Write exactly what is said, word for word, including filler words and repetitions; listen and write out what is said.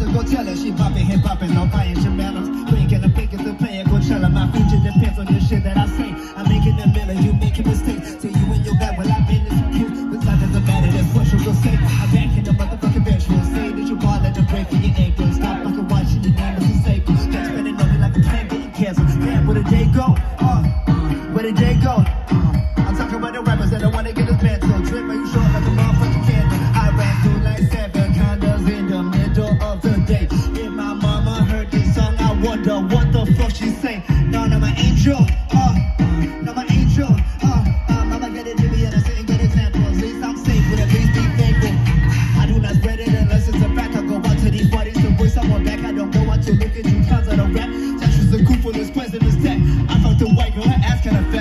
go tell her she poppin', hip hoppin', no buying Jamelas. Bringing the bacon to play at Coachella. My future depends on the shit that I say. I'm making a million, you making mistakes. To you and your back, well, I've been this confused. But that doesn't matter, that's what you will say. I'm back in the motherfucking bench. We'll say that you ball at the break for your ankles. Stop fucking watching your name as a staple. Just spinning on me like a plane getting canceled. Damn, where the day go? Uh, where the day go? Uh, I'm talking about the rappers that don't wanna get his pants on. Drip, are you short like a motherfucking candle? I ran through like seven condos in the middle of the day. If my mama heard this song, I wonder what the fuck she say. No, no, my angel, uh, no, my angel, uh, uh, mama get it to me and I say good example. At least I'm safe with at least be thankful. I do not spread it unless it's a fact. I go out to these parties to bring someone back. I don't go out to look at you clowns on a rap. That's just a coup for this president's tech. I fucked the white girl, her ass kinda fat.